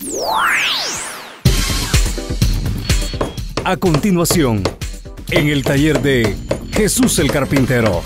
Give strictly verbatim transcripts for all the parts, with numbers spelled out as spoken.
A continuación, en el taller de Jesús el Carpintero.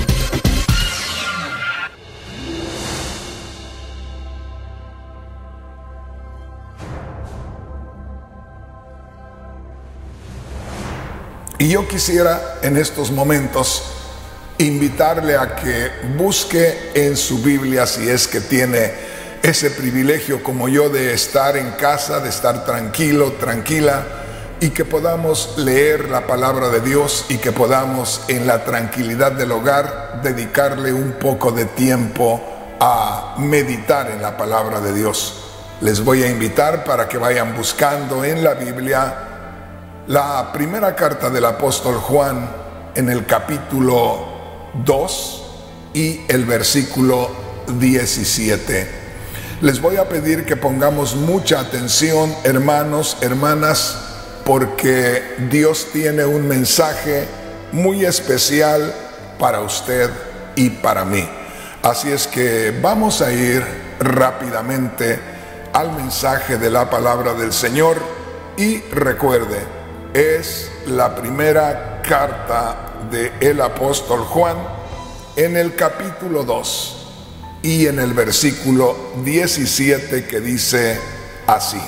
Y yo quisiera en estos momentos invitarle a que busque en su Biblia, si es que tiene ese privilegio como yo de estar en casa, de estar tranquilo, tranquila, y que podamos leer la palabra de Dios y que podamos en la tranquilidad del hogar dedicarle un poco de tiempo a meditar en la palabra de Dios. Les voy a invitar para que vayan buscando en la Biblia la primera carta del apóstol Juan en el capítulo dos y el versículo diecisiete. Les voy a pedir que pongamos mucha atención, hermanos, hermanas, porque Dios tiene un mensaje muy especial para usted y para mí. Así es que vamos a ir rápidamente al mensaje de la palabra del Señor y recuerde, es la primera carta del apóstol Juan en el capítulo dos y en el versículo diecisiete, que dice así: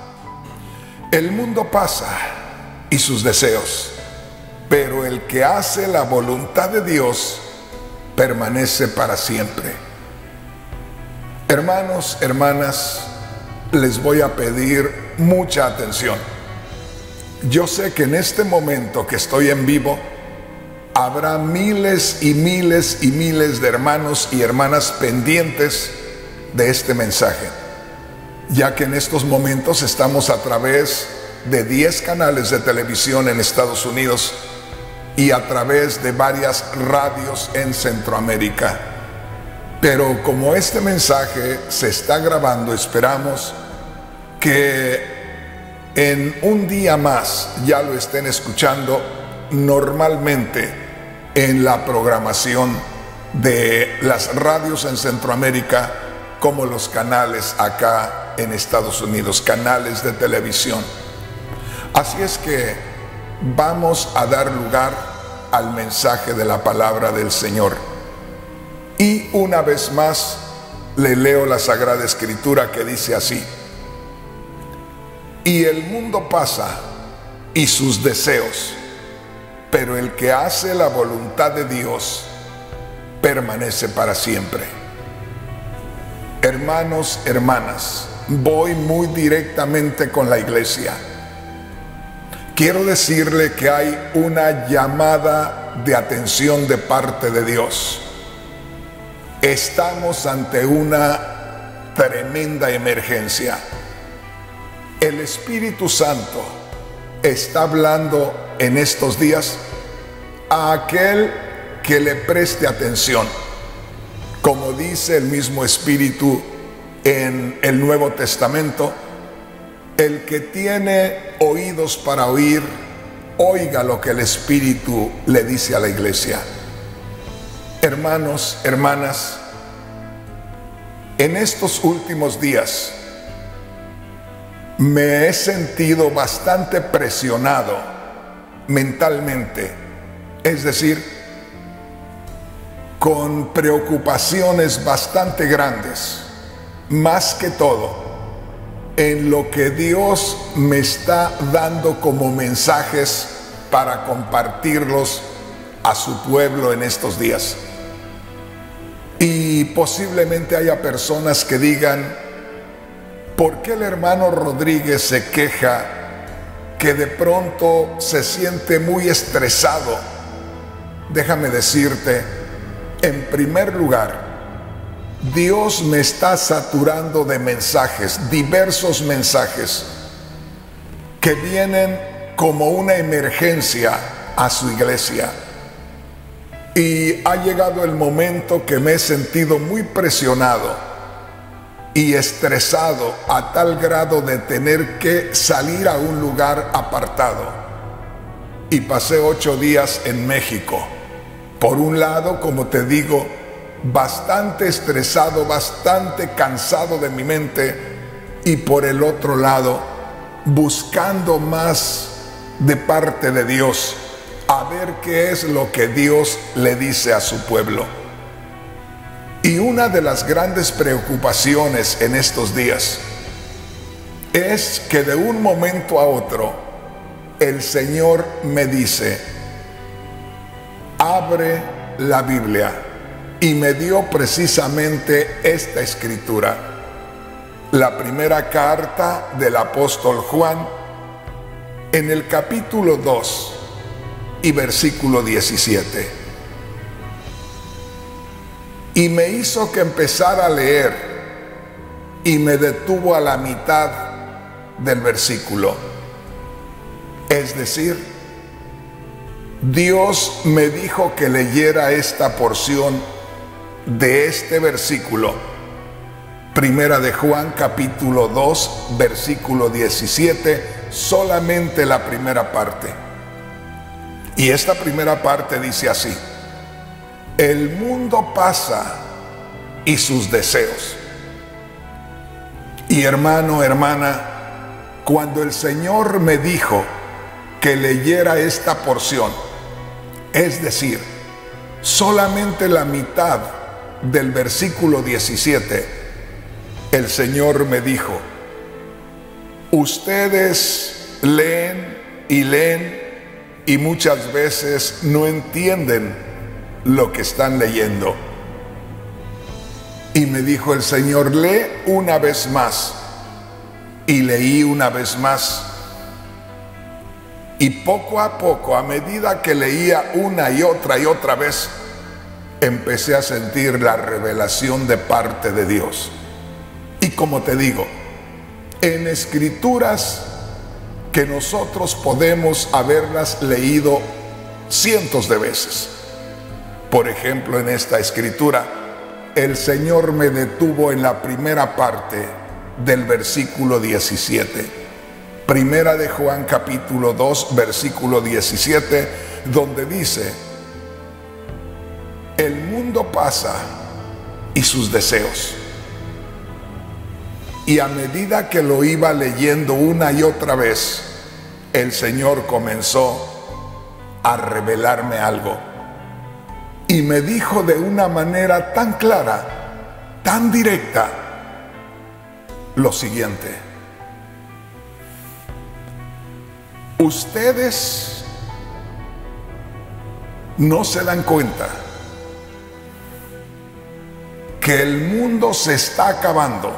el mundo pasa y sus deseos, pero el que hace la voluntad de Dios permanece para siempre. Hermanos, hermanas, les voy a pedir mucha atención. Yo sé que en este momento que estoy en vivo, habrá miles y miles y miles de hermanos y hermanas pendientes de este mensaje, ya que en estos momentos estamos a través de diez canales de televisión en Estados Unidos y a través de varias radios en Centroamérica. Pero como este mensaje se está grabando, esperamos que en un día más ya lo estén escuchando normalmente en la programación de las radios en Centroamérica, como los canales acá en Estados Unidos, canales de televisión. Así es que vamos a dar lugar al mensaje de la palabra del Señor. Y una vez más le leo la Sagrada Escritura, que dice así: y el mundo pasa y sus deseos, pero el que hace la voluntad de Dios permanece para siempre. Hermanos, hermanas, voy muy directamente con la iglesia. Quiero decirle que hay una llamada de atención de parte de Dios. Estamos ante una tremenda emergencia. El Espíritu Santo está hablando en estos días a aquel que le preste atención. Como dice el mismo Espíritu en el Nuevo Testamento: el que tiene oídos para oír, oiga lo que el Espíritu le dice a la iglesia. Hermanos, hermanas, en estos últimos días me he sentido bastante presionado mentalmente, es decir, con preocupaciones bastante grandes, más que todo en lo que Dios me está dando como mensajes para compartirlos a su pueblo en estos días. Y posiblemente haya personas que digan: ¿por qué el hermano Rodríguez se queja que de pronto se siente muy estresado? Déjame decirte, en primer lugar, Dios me está saturando de mensajes, diversos mensajes, que vienen como una emergencia a su iglesia. Y ha llegado el momento que me he sentido muy presionado y estresado a tal grado de tener que salir a un lugar apartado. Y pasé ocho días en México. Por un lado, como te digo, bastante estresado, bastante cansado de mi mente, y por el otro lado, buscando más de parte de Dios, a ver qué es lo que Dios le dice a su pueblo. Y una de las grandes preocupaciones en estos días es que de un momento a otro el Señor me dice: abre la Biblia, y me dio precisamente esta escritura, la primera carta del apóstol Juan, en el capítulo dos y versículo diecisiete. Y me hizo que empezara a leer, y me detuvo a la mitad del versículo. Es decir, Dios me dijo que leyera esta porción de este versículo, primera de Juan capítulo dos versículo diecisiete, solamente la primera parte. Y esta primera parte dice así: el mundo pasa y sus deseos. Y hermano, hermana, cuando el Señor me dijo que leyera esta porción, es decir, solamente la mitad del versículo diecisiete, el Señor me dijo: ustedes leen y leen y muchas veces no entienden lo que están leyendo. Y me dijo el Señor: lee una vez más. Y leí una vez más. Y poco a poco, a medida que leía una y otra y otra vez, empecé a sentir la revelación de parte de Dios. Y como te digo, en escrituras que nosotros podemos haberlas leído cientos de veces. Por ejemplo, en esta escritura, el Señor me detuvo en la primera parte del versículo diecisiete. Primera de Juan capítulo dos versículo diecisiete, donde dice: el mundo pasa y sus deseos. Y a medida que lo iba leyendo una y otra vez, el Señor comenzó a revelarme algo. Y me dijo de una manera tan clara, tan directa, lo siguiente: ustedes no se dan cuenta que el mundo se está acabando.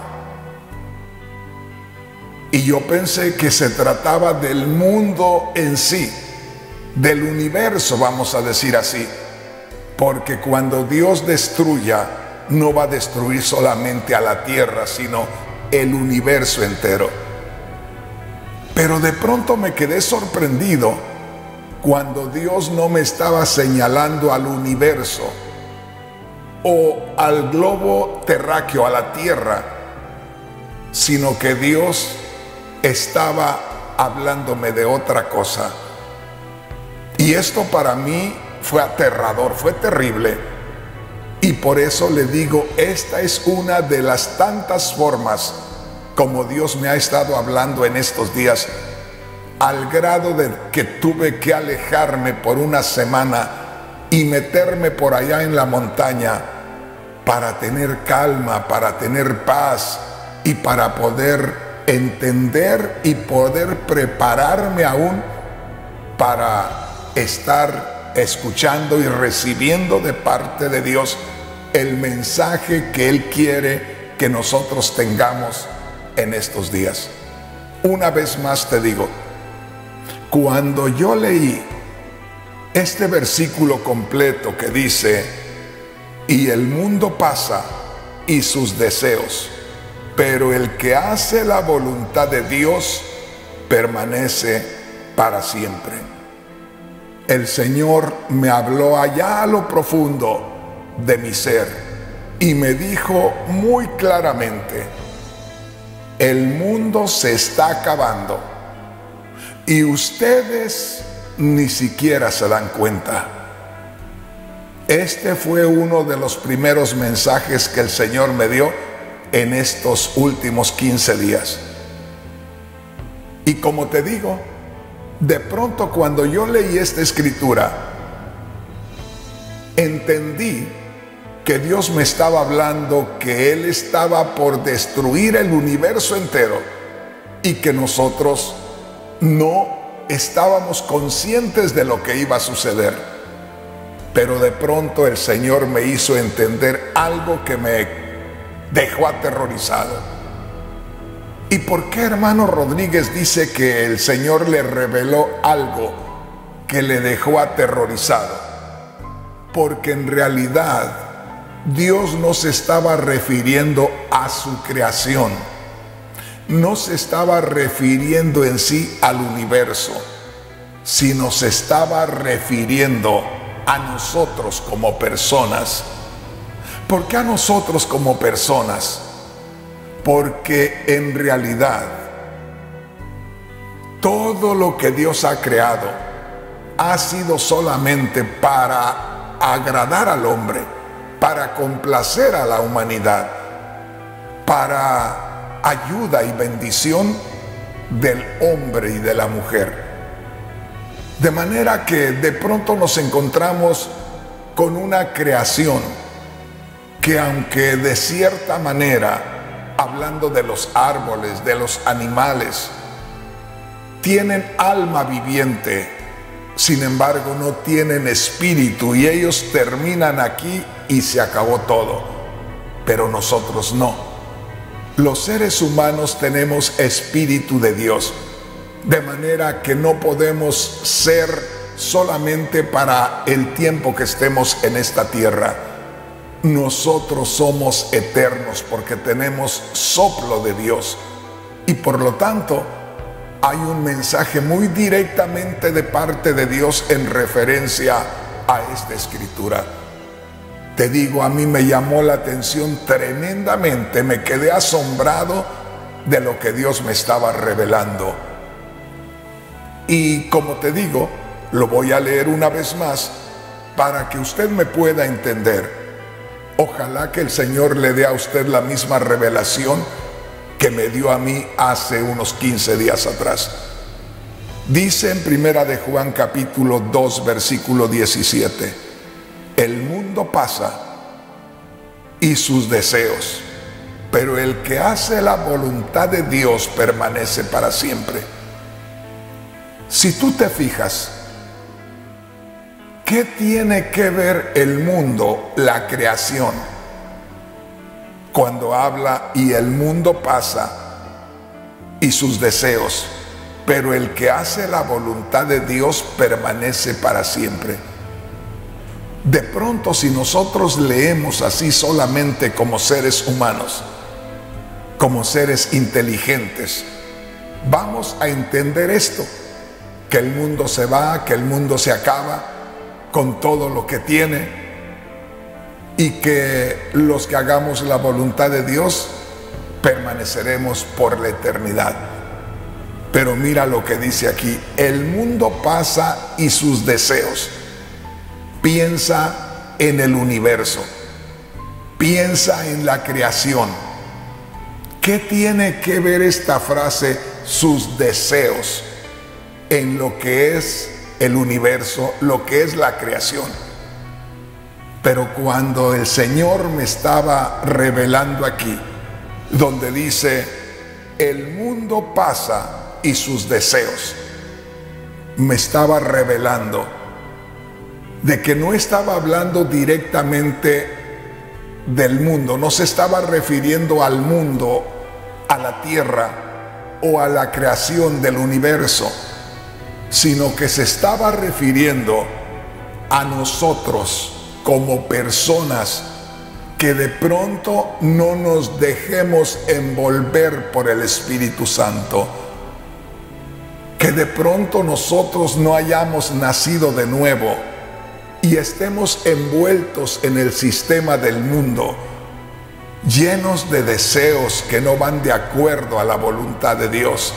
Y yo pensé que se trataba del mundo en sí, del universo, vamos a decir así, porque cuando Dios destruya, no va a destruir solamente a la tierra, sino el universo entero. Pero de pronto me quedé sorprendido cuando Dios no me estaba señalando al universo o al globo terráqueo, a la tierra, sino que Dios estaba hablándome de otra cosa. Y esto para mí fue aterrador, fue terrible. Y por eso le digo, esta es una de las tantas formas como Dios me ha estado hablando en estos días, al grado de que tuve que alejarme por una semana y meterme por allá en la montaña para tener calma, para tener paz y para poder entender y poder prepararme aún para estar escuchando y recibiendo de parte de Dios el mensaje que Él quiere que nosotros tengamos en estos días. Una vez más te digo, cuando yo leí este versículo completo que dice: y el mundo pasa y sus deseos, pero el que hace la voluntad de Dios permanece para siempre. El Señor me habló allá a lo profundo de mi ser y me dijo muy claramente: el mundo se está acabando y ustedes ni siquiera se dan cuenta. Este fue uno de los primeros mensajes que el Señor me dio en estos últimos quince días. Y como te digo, de pronto cuando yo leí esta escritura, entendí que Dios me estaba hablando que Él estaba por destruir el universo entero y que nosotros no estábamos conscientes de lo que iba a suceder. Pero de pronto el Señor me hizo entender algo que me dejó aterrorizado. ¿Y por qué, hermano Rodríguez, dice que el Señor le reveló algo que le dejó aterrorizado? Porque en realidad Dios no se estaba refiriendo a su creación, no se estaba refiriendo en sí al universo, sino se estaba refiriendo a nosotros como personas. ¿Por qué a nosotros como personas? Porque en realidad todo lo que Dios ha creado ha sido solamente para agradar al hombre, para complacer a la humanidad, para ayuda y bendición del hombre y de la mujer. De manera que de pronto nos encontramos con una creación que, aunque de cierta manera, hablando de los árboles, de los animales, tienen alma viviente, sin embargo no tienen espíritu, y ellos terminan aquí y se acabó todo. Pero nosotros no. Los seres humanos tenemos espíritu de Dios, de manera que no podemos ser solamente para el tiempo que estemos en esta tierra. Nosotros somos eternos porque tenemos soplo de Dios, y por lo tanto hay un mensaje muy directamente de parte de Dios en referencia a esta escritura. Te digo, a mí me llamó la atención tremendamente, me quedé asombrado de lo que Dios me estaba revelando. Y como te digo, lo voy a leer una vez más para que usted me pueda entender. Ojalá que el Señor le dé a usted la misma revelación que me dio a mí hace unos quince días atrás. Dice en Primera de Juan capítulo dos versículo diecisiete: el mundo pasa y sus deseos, pero el que hace la voluntad de Dios permanece para siempre. Si tú te fijas, ¿qué tiene que ver el mundo, la creación, cuando habla y el mundo pasa y sus deseos, pero el que hace la voluntad de Dios permanece para siempre? De pronto, si nosotros leemos así solamente como seres humanos, como seres inteligentes, vamos a entender esto, que el mundo se va, que el mundo se acaba con todo lo que tiene, y que los que hagamos la voluntad de Dios permaneceremos por la eternidad. Pero mira lo que dice aquí: el mundo pasa y sus deseos. Piensa en el universo, piensa en la creación. ¿Qué tiene que ver esta frase, sus deseos, en lo que es el universo, lo que es la creación? Pero cuando el Señor me estaba revelando aquí, donde dice el mundo pasa y sus deseos, me estaba revelando de que no estaba hablando directamente del mundo, no se estaba refiriendo al mundo, a la tierra o a la creación del universo, sino que se estaba refiriendo a nosotros como personas, que de pronto no nos dejemos envolver por el Espíritu Santo, que de pronto nosotros no hayamos nacido de nuevo y estemos envueltos en el sistema del mundo, llenos de deseos que no van de acuerdo a la voluntad de Dios.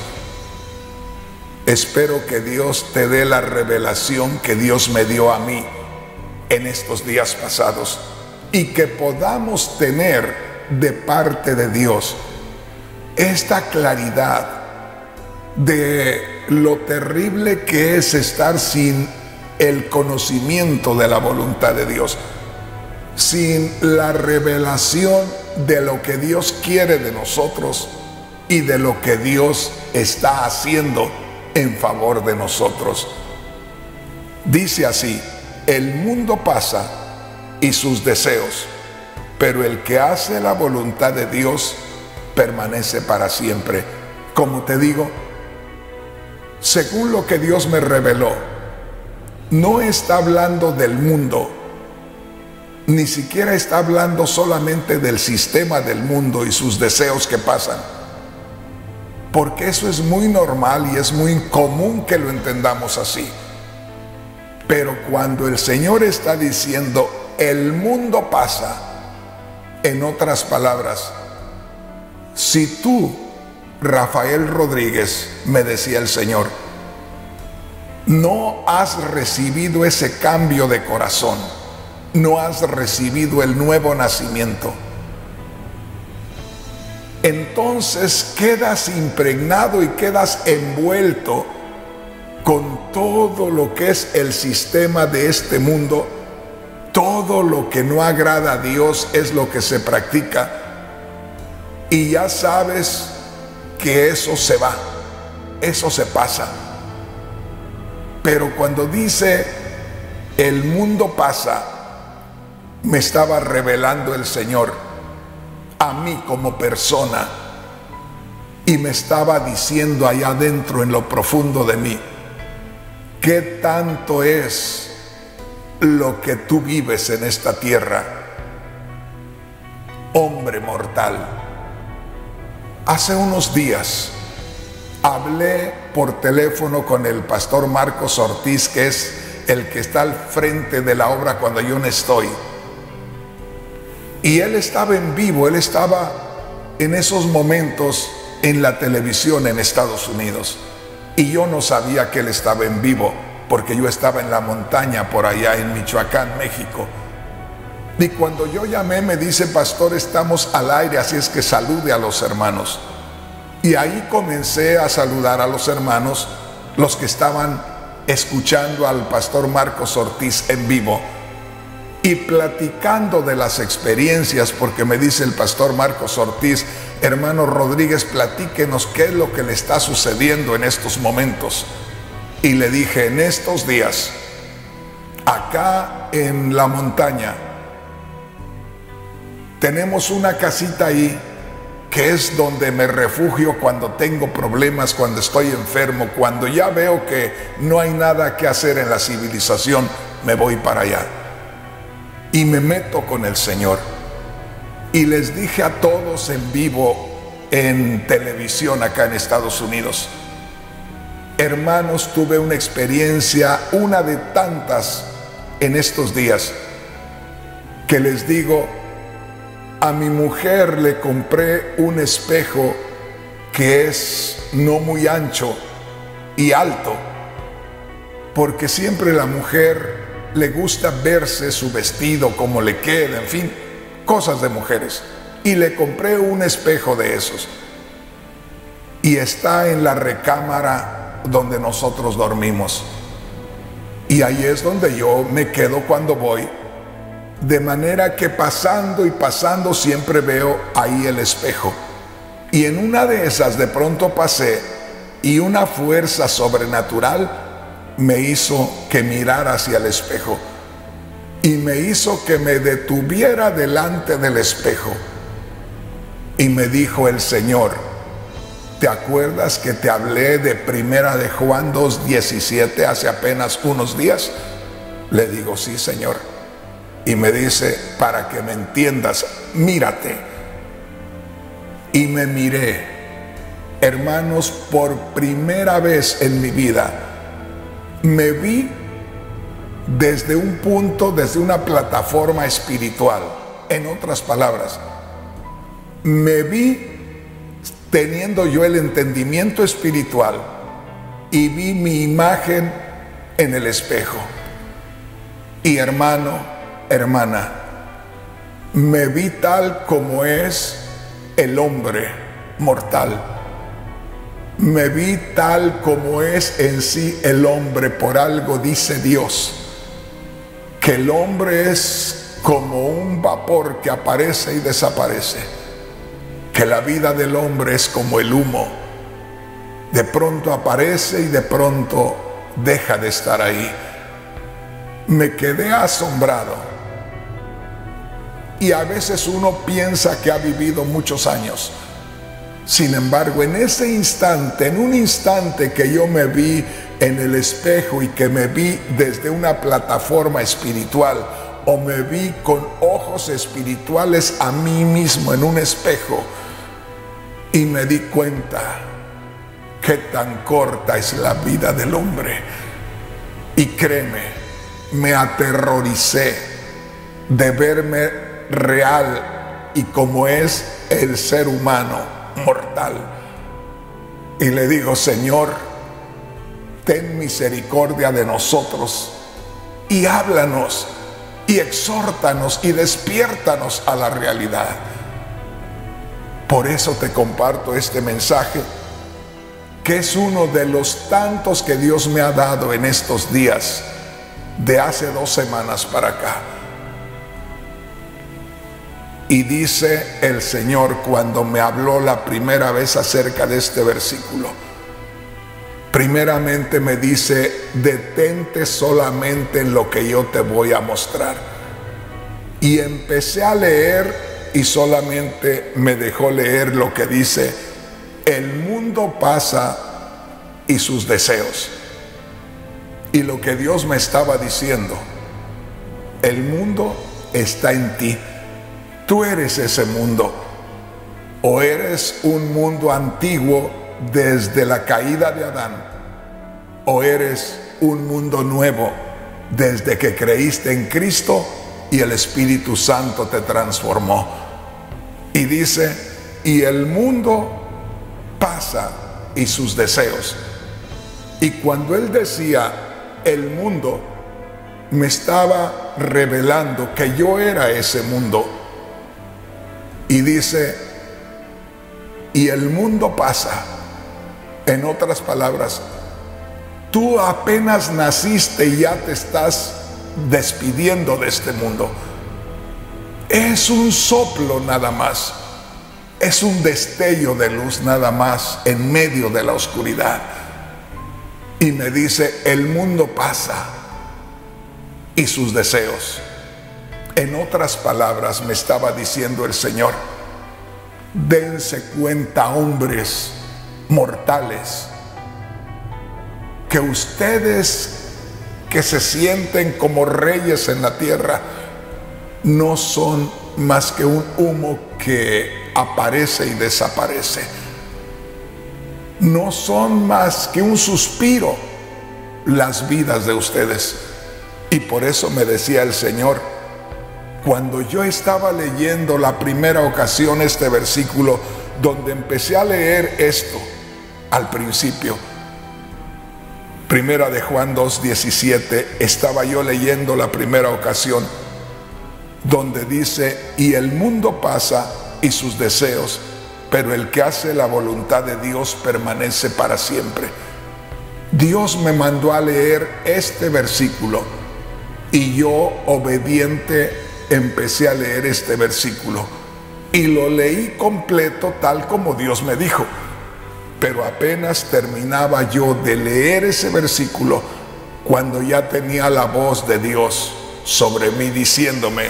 Espero que Dios te dé la revelación que Dios me dio a mí en estos días pasados, y que podamos tener de parte de Dios, esta claridad de lo terrible que es estar sin el conocimiento de la voluntad de Dios, sin la revelación de lo que Dios quiere de nosotros y de lo que Dios está haciendo en favor de nosotros. Dice así: el mundo pasa y sus deseos, pero el que hace la voluntad de Dios permanece para siempre. Como te digo, según lo que Dios me reveló, no está hablando del mundo, ni siquiera está hablando solamente del sistema del mundo y sus deseos que pasan, porque eso es muy normal y es muy común que lo entendamos así. Pero cuando el Señor está diciendo el mundo pasa, en otras palabras, si tú, Rafael Rodríguez, me decía el Señor, no has recibido ese cambio de corazón, no has recibido el nuevo nacimiento, entonces quedas impregnado y quedas envuelto con todo lo que es el sistema de este mundo. Todo lo que no agrada a Dios es lo que se practica, y ya sabes que eso se va, eso se pasa. Pero cuando dice el mundo pasa, me estaba revelando el Señor a mí como persona, y me estaba diciendo allá adentro, en lo profundo de mí, ¿qué tanto es lo que tú vives en esta tierra, hombre mortal? Hace unos días hablé por teléfono con el pastor Marcos Ortiz, que es el que está al frente de la obra cuando yo no estoy. Y él estaba en vivo, él estaba en esos momentos en la televisión en Estados Unidos. Y yo no sabía que él estaba en vivo, porque yo estaba en la montaña por allá en Michoacán, México. Y cuando yo llamé me dice: pastor, estamos al aire, así es que salude a los hermanos. Y ahí comencé a saludar a los hermanos, los que estaban escuchando al pastor Marcos Ortiz en vivo, y platicando de las experiencias, porque me dice el pastor Marcos Ortiz: hermano Rodríguez, platíquenos qué es lo que le está sucediendo en estos momentos. Y le dije: en estos días, acá en la montaña, tenemos una casita ahí, que es donde me refugio cuando tengo problemas, cuando estoy enfermo, cuando ya veo que no hay nada que hacer en la civilización, me voy para allá y me meto con el Señor. Y les dije a todos en vivo en televisión acá en Estados Unidos: hermanos, tuve una experiencia, una de tantas en estos días, que les digo, a mi mujer le compré un espejo que es no muy ancho y alto, porque siempre la mujer le gusta verse su vestido, cómo le queda, en fin, cosas de mujeres. Y le compré un espejo de esos, y está en la recámara donde nosotros dormimos, y ahí es donde yo me quedo cuando voy, de manera que pasando y pasando siempre veo ahí el espejo. Y en una de esas de pronto pasé, y una fuerza sobrenatural me hizo que mirara hacia el espejo, y me hizo que me detuviera delante del espejo. Y me dijo el Señor: ¿te acuerdas que te hablé de Primera de Juan dos diecisiete hace apenas unos días? Le digo: sí, Señor. Y me dice: para que me entiendas, mírate. Y me miré. Hermanos, por primera vez en mi vida me vi desde un punto, desde una plataforma espiritual. En otras palabras, me vi teniendo yo el entendimiento espiritual, y vi mi imagen en el espejo. Y hermano, hermana, me vi tal como es el hombre mortal. Me vi tal como es en sí el hombre. Por algo dice Dios que el hombre es como un vapor que aparece y desaparece, que la vida del hombre es como el humo. De pronto aparece y de pronto deja de estar ahí. Me quedé asombrado. Y a veces uno piensa que ha vivido muchos años. Sin embargo, en ese instante, en un instante que yo me vi en el espejo y que me vi desde una plataforma espiritual, o me vi con ojos espirituales a mí mismo en un espejo, y me di cuenta qué tan corta es la vida del hombre. Y créeme, me aterroricé de verme real y como es el ser humano mortal. Y le digo: Señor, ten misericordia de nosotros y háblanos y exhórtanos y despiértanos a la realidad. Por eso te comparto este mensaje, que es uno de los tantos que Dios me ha dado en estos días, de hace dos semanas para acá. Y dice el Señor, cuando me habló la primera vez acerca de este versículo, primeramente me dice: detente solamente en lo que yo te voy a mostrar. Y empecé a leer y solamente me dejó leer lo que dice: el mundo pasa y sus deseos. Y lo que Dios me estaba diciendo: el mundo está en ti. Tú eres ese mundo. O eres un mundo antiguo desde la caída de Adán, o eres un mundo nuevo desde que creíste en Cristo y el Espíritu Santo te transformó. Y dice: y el mundo pasa y sus deseos. Y cuando él decía el mundo, me estaba revelando que yo era ese mundo. Y dice: y el mundo pasa. En otras palabras, tú apenas naciste y ya te estás despidiendo de este mundo. Es un soplo nada más. Es un destello de luz nada más en medio de la oscuridad. Y me dice: el mundo pasa y sus deseos. En otras palabras, me estaba diciendo el Señor: dense cuenta, hombres mortales, que ustedes que se sienten como reyes en la tierra no son más que un humo que aparece y desaparece. No son más que un suspiro las vidas de ustedes. Y por eso me decía el Señor, cuando yo estaba leyendo la primera ocasión este versículo, donde empecé a leer esto al principio, primera de Juan dos diecisiete, estaba yo leyendo la primera ocasión, donde dice: y el mundo pasa y sus deseos, pero el que hace la voluntad de Dios permanece para siempre. Dios me mandó a leer este versículo y yo, obediente, empecé a leer este versículo y lo leí completo tal como Dios me dijo. Pero apenas terminaba yo de leer ese versículo cuando ya tenía la voz de Dios sobre mí diciéndome: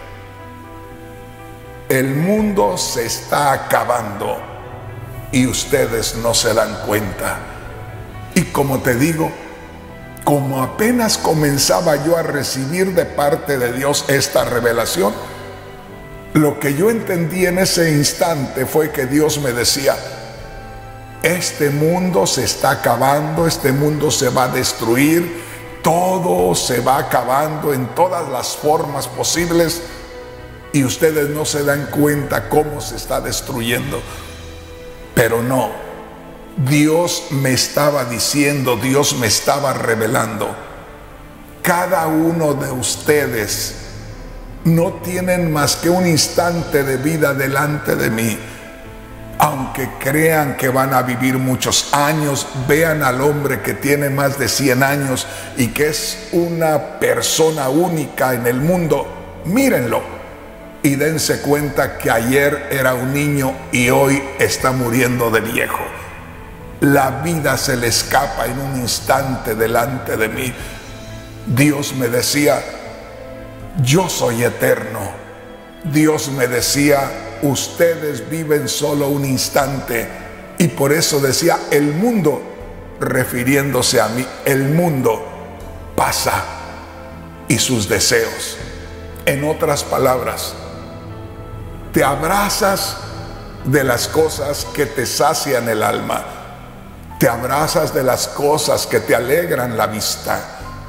el mundo se está acabando y ustedes no se dan cuenta. Y como te digo, como apenas comenzaba yo a recibir de parte de Dios esta revelación, lo que yo entendí en ese instante fue que Dios me decía: este mundo se está acabando, este mundo se va a destruir, todo se va acabando en todas las formas posibles y ustedes no se dan cuenta cómo se está destruyendo. Pero no, Dios me estaba diciendo, Dios me estaba revelando: cada uno de ustedes no tienen más que un instante de vida delante de mí. Aunque crean que van a vivir muchos años, vean al hombre que tiene más de cien años y que es una persona única en el mundo, mírenlo y dense cuenta que ayer era un niño y hoy está muriendo de viejo. La vida se le escapa en un instante delante de mí. Dios me decía, yo soy eterno. Dios me decía, ustedes viven solo un instante. Y por eso decía, el mundo, refiriéndose a mí, el mundo pasa y sus deseos. En otras palabras, te abrazas de las cosas que te sacian el alma. Te abrazas de las cosas que te alegran la vista.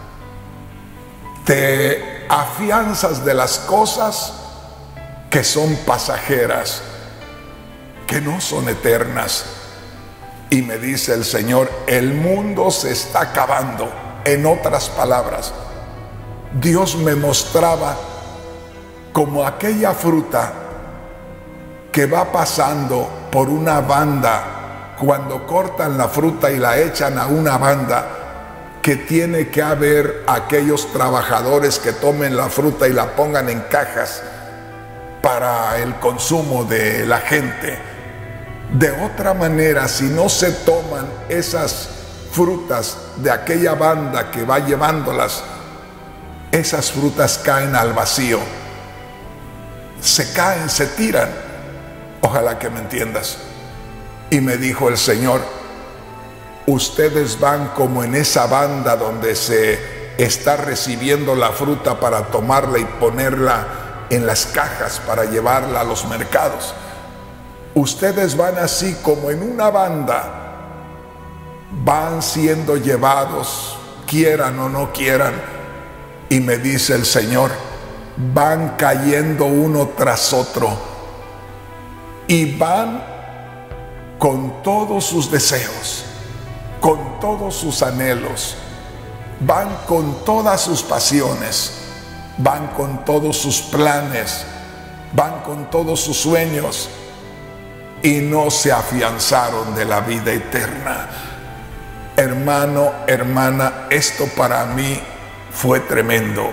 Te afianzas de las cosas que son pasajeras, que no son eternas. Y me dice el Señor, el mundo se está acabando. En otras palabras, Dios me mostraba como aquella fruta que va pasando por una banda, cuando cortan la fruta y la echan a una banda, que tiene que haber aquellos trabajadores que tomen la fruta y la pongan en cajas para el consumo de la gente. De otra manera, si no se toman esas frutas de aquella banda que va llevándolas, esas frutas caen al vacío, se caen, se tiran. Ojalá que me entiendas. Y me dijo el Señor, ustedes van como en esa banda donde se está recibiendo la fruta para tomarla y ponerla en las cajas para llevarla a los mercados. Ustedes van así como en una banda, van siendo llevados, quieran o no quieran. Y me dice el Señor, van cayendo uno tras otro y van con todos sus deseos, con todos sus anhelos, van con todas sus pasiones, van con todos sus planes, van con todos sus sueños y no se afianzaron de la vida eterna. Hermano, hermana, esto para mí fue tremendo.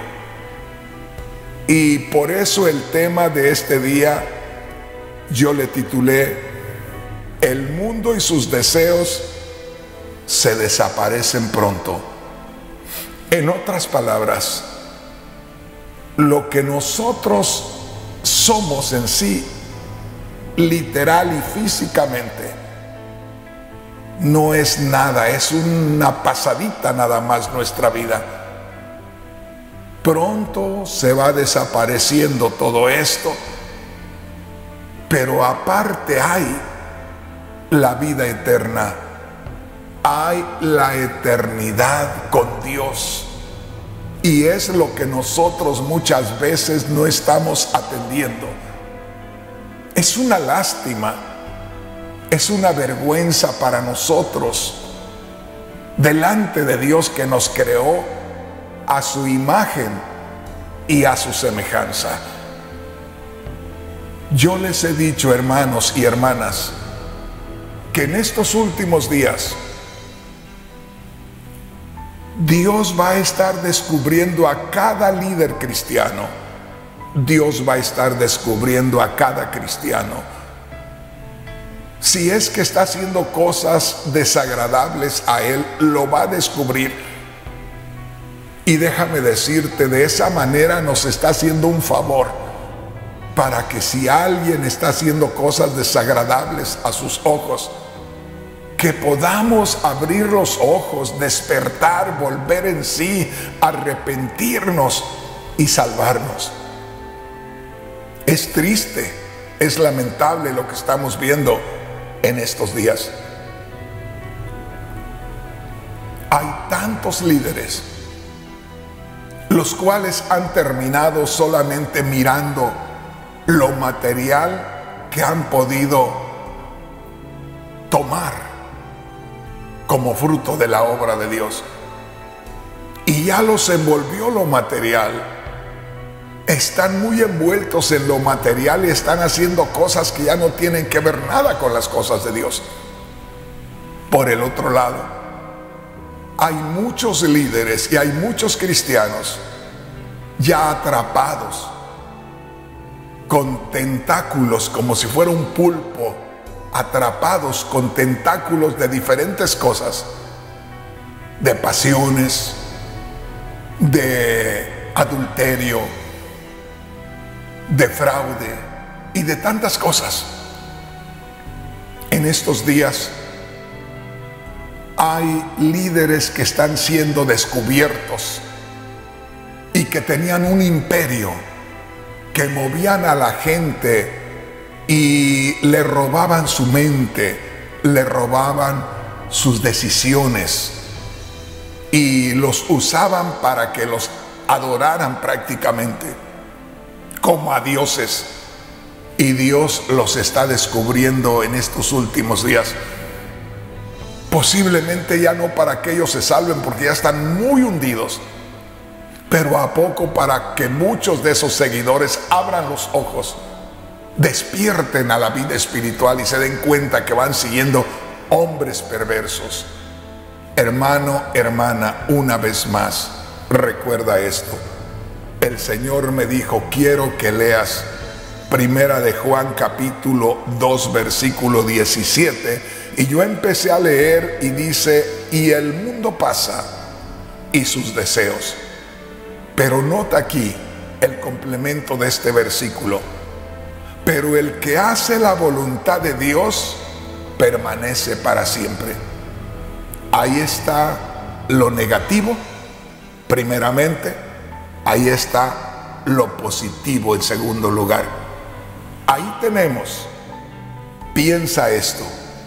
Y por eso el tema de este día yo le titulé, el mundo y sus deseos se desaparecen pronto. En otras palabras, lo que nosotros somos en sí, literal y físicamente, no es nada, es una pasadita nada más nuestra vida. Pronto se va desapareciendo todo esto, pero aparte hay la vida eterna, hay la eternidad con Dios, y es lo que nosotros muchas veces no estamos atendiendo. Es una lástima, es una vergüenza para nosotros delante de Dios que nos creó a su imagen y a su semejanza. Yo les he dicho, hermanos y hermanas, que en estos últimos días Dios va a estar descubriendo a cada líder cristiano. Dios va a estar descubriendo a cada cristiano. Si es que está haciendo cosas desagradables a Él, lo va a descubrir. Y déjame decirte, de esa manera nos está haciendo un favor, para que si alguien está haciendo cosas desagradables a sus ojos, que podamos abrir los ojos, despertar, volver en sí, arrepentirnos y salvarnos. Es triste, es lamentable lo que estamos viendo en estos días. Hay tantos líderes, los cuales han terminado solamente mirando lo material que han podido tomar como fruto de la obra de Dios, y ya los envolvió lo material, están muy envueltos en lo material y están haciendo cosas que ya no tienen que ver nada con las cosas de Dios. Por el otro lado, hay muchos líderes y hay muchos cristianos ya atrapados con tentáculos, como si fuera un pulpo, atrapados con tentáculos de diferentes cosas, de pasiones, de adulterio, de fraude y de tantas cosas. En estos días hay líderes que están siendo descubiertos y que tenían un imperio, que movían a la gente y le robaban su mente, le robaban sus decisiones y los usaban para que los adoraran prácticamente como a dioses. Y Dios los está descubriendo en estos últimos días. Posiblemente ya no para que ellos se salven, porque ya están muy hundidos, pero a poco para que muchos de esos seguidores abran los ojos, despierten a la vida espiritual y se den cuenta que van siguiendo hombres perversos. Hermano, hermana, una vez más, recuerda esto. El Señor me dijo, quiero que leas Primera de Juan capítulo dos versículo diecisiete, y yo empecé a leer y dice, y el mundo pasa y sus deseos. Pero nota aquí el complemento de este versículo, pero el que hace la voluntad de Dios permanece para siempre. Ahí está lo negativo, primeramente. Ahí está lo positivo en segundo lugar. Ahí tenemos, piensa esto,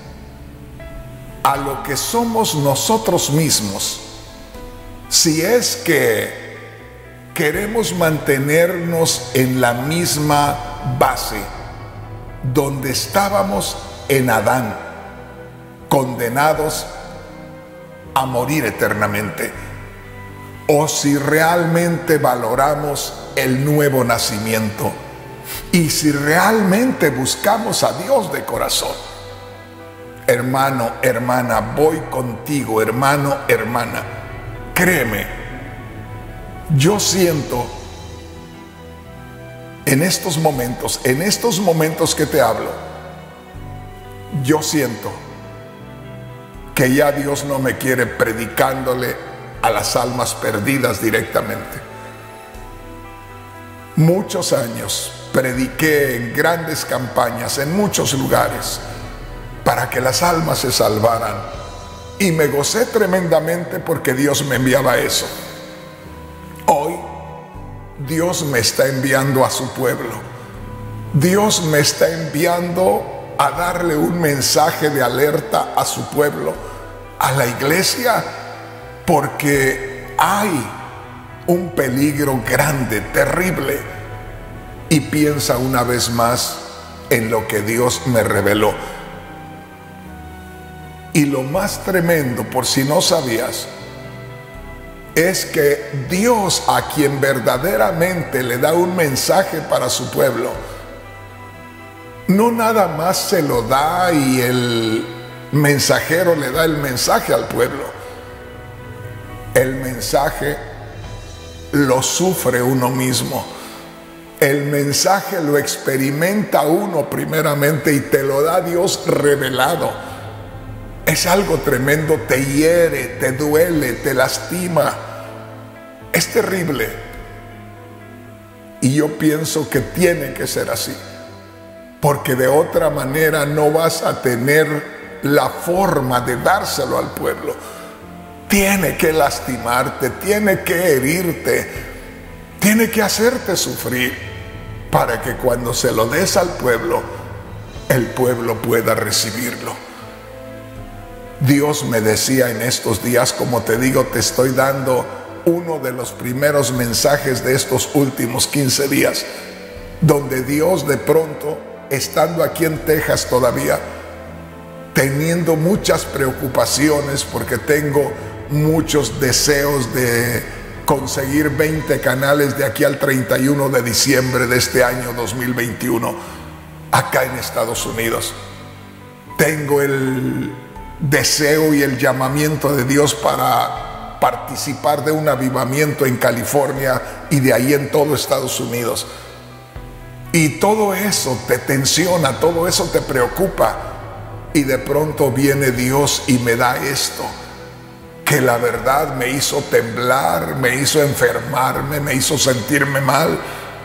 a lo que somos nosotros mismos, si es que queremos mantenernos en la misma base donde estábamos en Adán, condenados a morir eternamente, o si realmente valoramos el nuevo nacimiento y si realmente buscamos a Dios de corazón. Hermano, hermana, voy contigo, hermano, hermana, créeme, yo siento en estos momentos, en estos momentos que te hablo, yo siento que ya Dios no me quiere predicándole a las almas perdidas directamente. Muchos años prediqué en grandes campañas, en muchos lugares, para que las almas se salvaran, y me gocé tremendamente porque Dios me enviaba eso. Hoy Dios me está enviando a su pueblo. Dios me está enviando a darle un mensaje de alerta a su pueblo, a la iglesia, porque hay un peligro grande, terrible. Y piensa una vez más en lo que Dios me reveló. Y lo más tremendo, por si no sabías, es que Dios, a quien verdaderamente le da un mensaje para su pueblo, no nada más se lo da y el mensajero le da el mensaje al pueblo. El mensaje lo sufre uno mismo. El mensaje lo experimenta uno primeramente y te lo da Dios revelado. Es algo tremendo, te hiere, te duele, te lastima. Es terrible. Y yo pienso que tiene que ser así, porque de otra manera no vas a tener la forma de dárselo al pueblo. Tiene que lastimarte, tiene que herirte, tiene que hacerte sufrir, para que cuando se lo des al pueblo, el pueblo pueda recibirlo. Dios me decía en estos días, como te digo, te estoy dando uno de los primeros mensajes de estos últimos quince días, donde Dios de pronto, estando aquí en Texas todavía, teniendo muchas preocupaciones porque tengo muchos deseos de conseguir veinte canales de aquí al treinta y uno de diciembre de este año dos mil veintiuno, acá en Estados Unidos. Tengo el deseo y el llamamiento de Dios para participar de un avivamiento en California y de ahí en todo Estados Unidos. Y todo eso te tensiona, todo eso te preocupa. Y de pronto viene Dios y me da esto, que la verdad me hizo temblar, me hizo enfermarme, me hizo sentirme mal.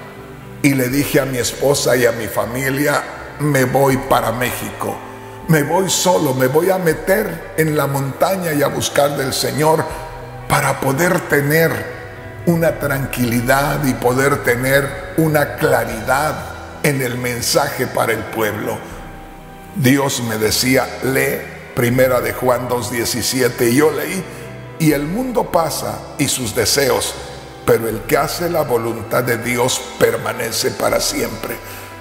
Y le dije a mi esposa y a mi familia, me voy para México. Me voy solo, me voy a meter en la montaña y a buscar del Señor para poder tener una tranquilidad y poder tener una claridad en el mensaje para el pueblo. Dios me decía, lee Primera de Juan dos diecisiete, y yo leí, y el mundo pasa y sus deseos, pero el que hace la voluntad de Dios permanece para siempre.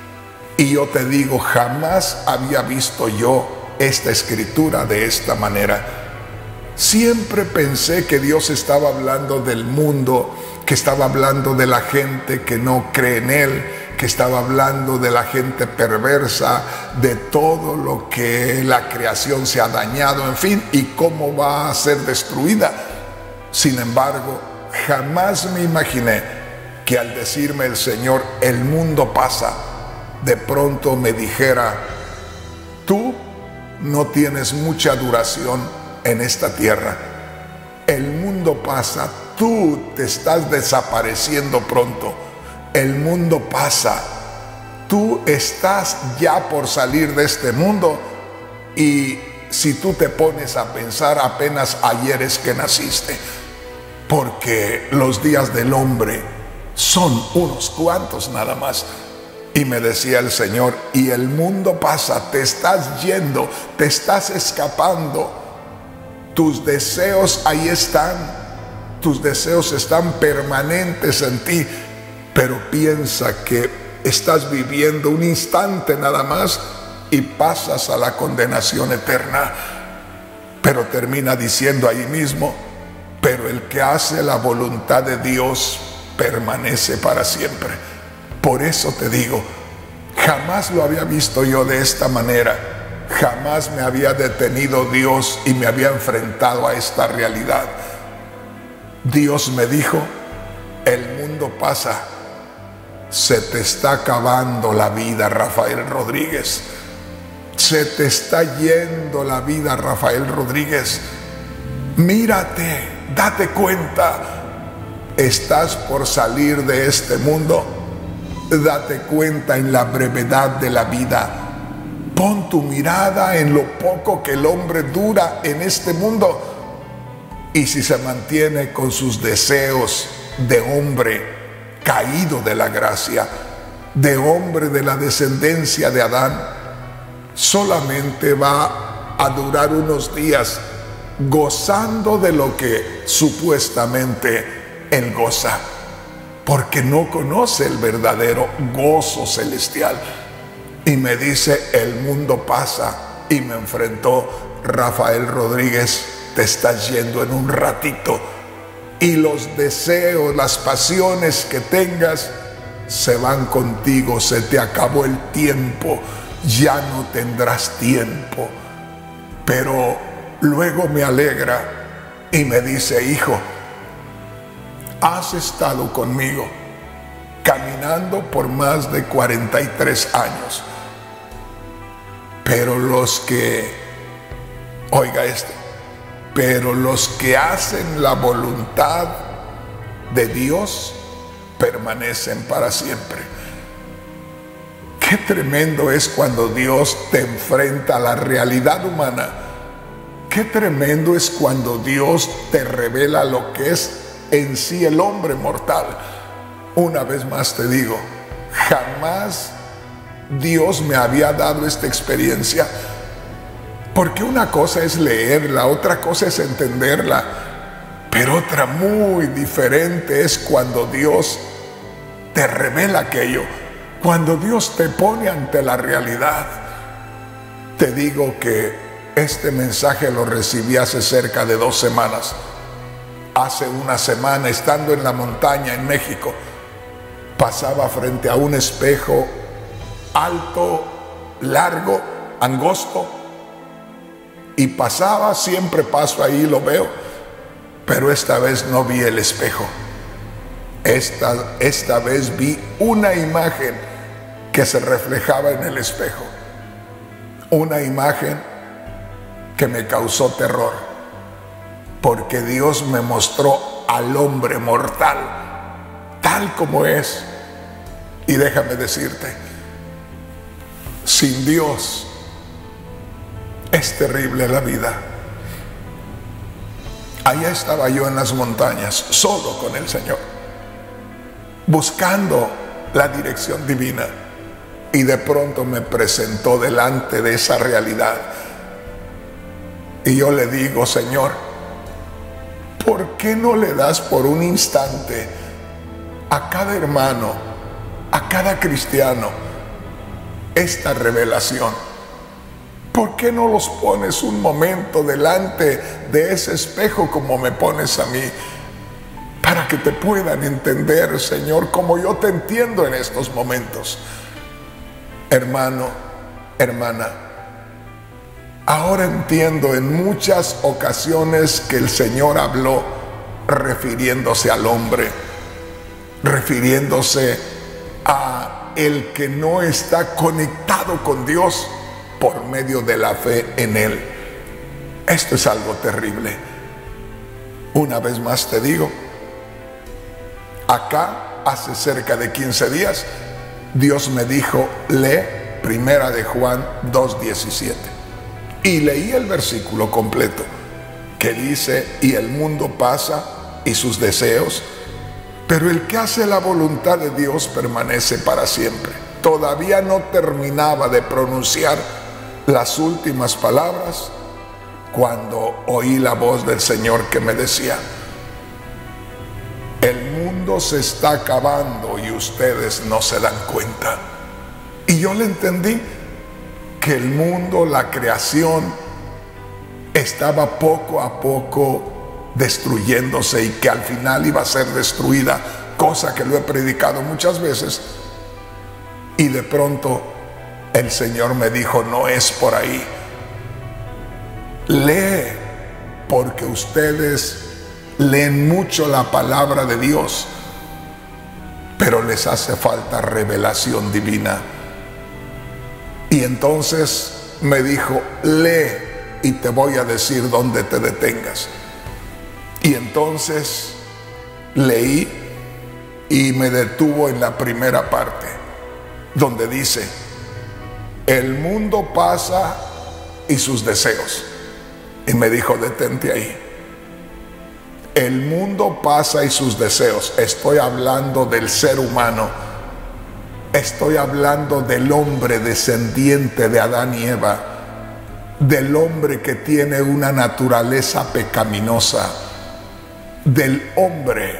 Y yo te digo, jamás había visto yo esta escritura de esta manera. Siempre pensé que Dios estaba hablando del mundo, que estaba hablando de la gente que no cree en Él, que estaba hablando de la gente perversa, de todo lo que la creación se ha dañado, en fin, y cómo va a ser destruida. Sin embargo, jamás me imaginé que al decirme el Señor, el mundo pasa, de pronto me dijera, tú no tienes mucha duración en esta tierra. El mundo pasa, tú te estás desapareciendo pronto. El mundo pasa, tú estás ya por salir de este mundo, y si tú te pones a pensar, apenas ayer es que naciste, porque los días del hombre son unos cuantos nada más. Y me decía el Señor, y el mundo pasa, te estás yendo, te estás escapando. Tus deseos ahí están, tus deseos están permanentes en ti, pero piensa que estás viviendo un instante nada más y pasas a la condenación eterna. Pero termina diciendo ahí mismo, pero el que hace la voluntad de Dios permanece para siempre. Por eso te digo, jamás lo había visto yo de esta manera. Jamás me había detenido Dios y me había enfrentado a esta realidad. Dios me dijo, el mundo pasa, se te está acabando la vida, Rafael Rodríguez. Se te está yendo la vida, Rafael Rodríguez. Mírate, date cuenta, estás por salir de este mundo. Date cuenta en la brevedad de la vida. Pon tu mirada en lo poco que el hombre dura en este mundo. Y si se mantiene con sus deseos de hombre caído de la gracia, de hombre de la descendencia de Adán, solamente va a durar unos días gozando de lo que supuestamente él goza, porque no conoce el verdadero gozo celestial. Y me dice, el mundo pasa, y me enfrentó, Rafael Rodríguez, te estás yendo en un ratito, y los deseos, las pasiones que tengas se van contigo, se te acabó el tiempo, ya no tendrás tiempo. Pero luego me alegra y me dice, hijo, has estado conmigo caminando por más de cuarenta y tres años. Pero los que, oiga esto, pero los que hacen la voluntad de Dios permanecen para siempre. Qué tremendo es cuando Dios te enfrenta a la realidad humana. Qué tremendo es cuando Dios te revela lo que es en sí el hombre mortal. Una vez más te digo, jamás Dios me había dado esta experiencia, porque una cosa es leerla, otra cosa es entenderla, pero otra muy diferente es cuando Dios te revela aquello, cuando Dios te pone ante la realidad. Te digo que este mensaje lo recibí hace cerca de dos semanas, hace una semana, estando en la montaña en México, pasaba frente a un espejo alto, largo, angosto, y pasaba, siempre paso ahí, lo veo, pero esta vez no vi el espejo. Esta, esta vez vi una imagen que se reflejaba en el espejo, una imagen que me causó terror, porque Dios me mostró al hombre mortal, tal como es. Y déjame decirte, sin Dios es terrible la vida. Allá estaba yo en las montañas, solo con el Señor, buscando la dirección divina, y de pronto me presentó delante de esa realidad. Y yo le digo: Señor, ¿por qué no le das por un instante a cada hermano, a cada cristiano, esta revelación? ¿Por qué no los pones un momento delante de ese espejo como me pones a mí, para que te puedan entender, Señor, como yo te entiendo en estos momentos? Hermano, hermana, ahora entiendo en muchas ocasiones que el Señor habló refiriéndose al hombre, refiriéndose a el que no está conectado con Dios por medio de la fe en Él. Esto es algo terrible. Una vez más te digo, acá hace cerca de quince días, Dios me dijo: lee Primera de Juan dos diecisiete. Y leí el versículo completo, que dice: y el mundo pasa y sus deseos, pero el que hace la voluntad de Dios permanece para siempre. Todavía no terminaba de pronunciar las últimas palabras cuando oí la voz del Señor que me decía: el mundo se está acabando y ustedes no se dan cuenta. Y yo le entendí que el mundo, la creación, estaba poco a poco destruyéndose y que al final iba a ser destruida, cosa que lo he predicado muchas veces. Y de pronto el Señor me dijo: no es por ahí. Lee, porque ustedes leen mucho la palabra de Dios, pero les hace falta revelación divina. Y entonces me dijo: lee y te voy a decir dónde te detengas. Y entonces leí y me detuvo en la primera parte, donde dice: el mundo pasa y sus deseos. Y me dijo: detente ahí. El mundo pasa y sus deseos. Estoy hablando del ser humano. Estoy hablando del hombre descendiente de Adán y Eva, del hombre que tiene una naturaleza pecaminosa, del hombre.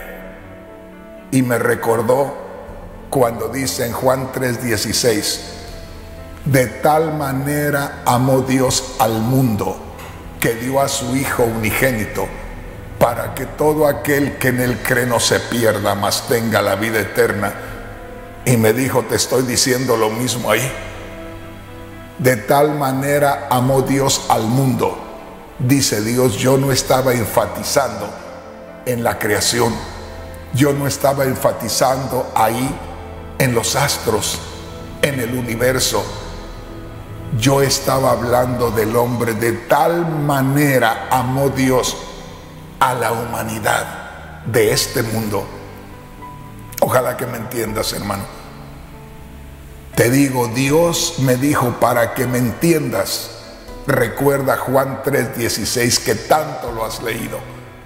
Y me recordó cuando dice en Juan tres dieciséis: de tal manera amó Dios al mundo que dio a su Hijo unigénito, para que todo aquel que en él cree no se pierda, mas tenga la vida eterna. Y me dijo: te estoy diciendo lo mismo ahí. De tal manera amó Dios al mundo. Dice Dios: yo no estaba enfatizando en la creación, yo no estaba enfatizando ahí en los astros, en el universo. Yo estaba hablando del hombre. De tal manera amó Dios a la humanidad de este mundo. Ojalá que me entiendas, hermano. Te digo, Dios me dijo para que me entiendas. Recuerda Juan tres dieciséis, que tanto lo has leído.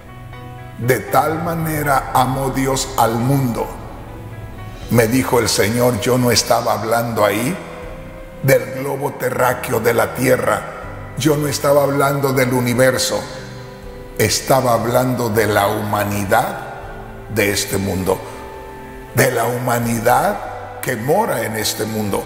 De tal manera amó Dios al mundo. Me dijo el Señor: yo no estaba hablando ahí del globo terráqueo de la tierra, yo no estaba hablando del universo, estaba hablando de la humanidad de este mundo, de la humanidad que mora en este mundo.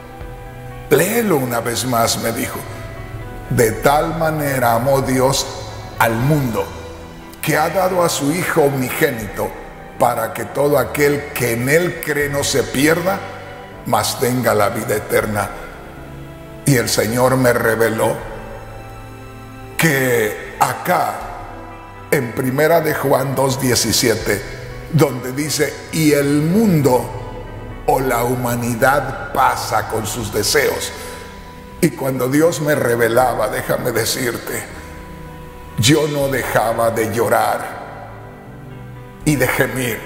Léelo una vez más, me dijo. De tal manera amó Dios al mundo que ha dado a su Hijo unigénito, para que todo aquel que en Él cree no se pierda, mas tenga la vida eterna. Y el Señor me reveló que acá, en Primera de Juan dos diecisiete, donde dice, y el mundo o la humanidad pasa con sus deseos. Y cuando Dios me revelaba, déjame decirte, yo no dejaba de llorar y de gemir.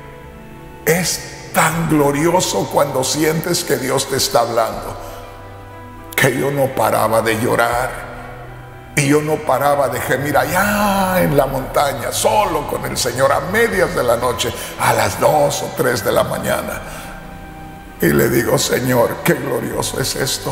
Es tan glorioso cuando sientes que Dios te está hablando, que yo no paraba de llorar y yo no paraba de gemir allá en la montaña, solo con el Señor, a medias de la noche, a las dos o tres de la mañana. Y le digo, Señor, qué glorioso es esto,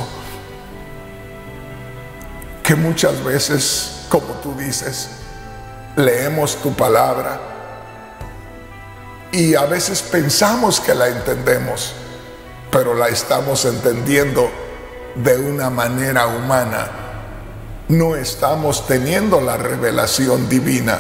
que muchas veces, como tú dices, leemos tu palabra y a veces pensamos que la entendemos, pero la estamos entendiendo de una manera humana. No estamos teniendo la revelación divina.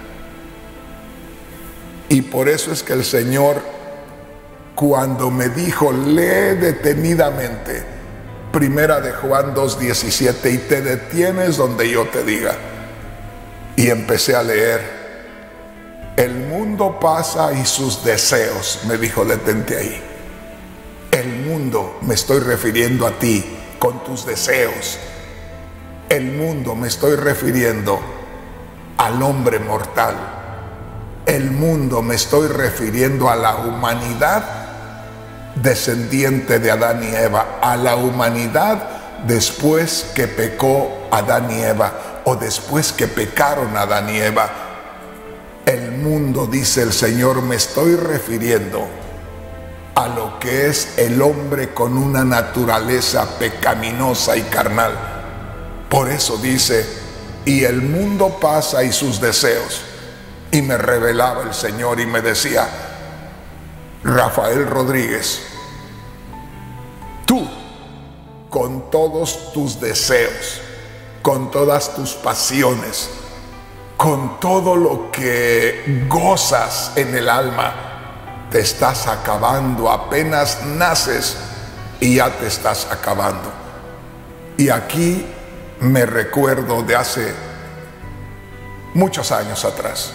Y por eso es que el Señor, cuando me dijo, lee detenidamente Primera de Juan dos diecisiete, y te detienes donde yo te diga. Y empecé a leer. El mundo pasa y sus deseos, me dijo, detente ahí. El mundo, me estoy refiriendo a ti, con tus deseos. El mundo, me estoy refiriendo al hombre mortal. El mundo, me estoy refiriendo a la humanidad descendiente de Adán y Eva, a la humanidad después que pecó Adán y Eva, o después que pecaron Adán y Eva. El mundo, dice el Señor, me estoy refiriendo a lo que es el hombre con una naturaleza pecaminosa y carnal. Por eso dice, y el mundo pasa y sus deseos. Y me revelaba el Señor y me decía, Rafael Rodríguez, tú, con todos tus deseos, con todas tus pasiones, con todo lo que gozas en el alma, te estás acabando. Apenas naces y ya te estás acabando. Y aquí me recuerdo de hace muchos años atrás,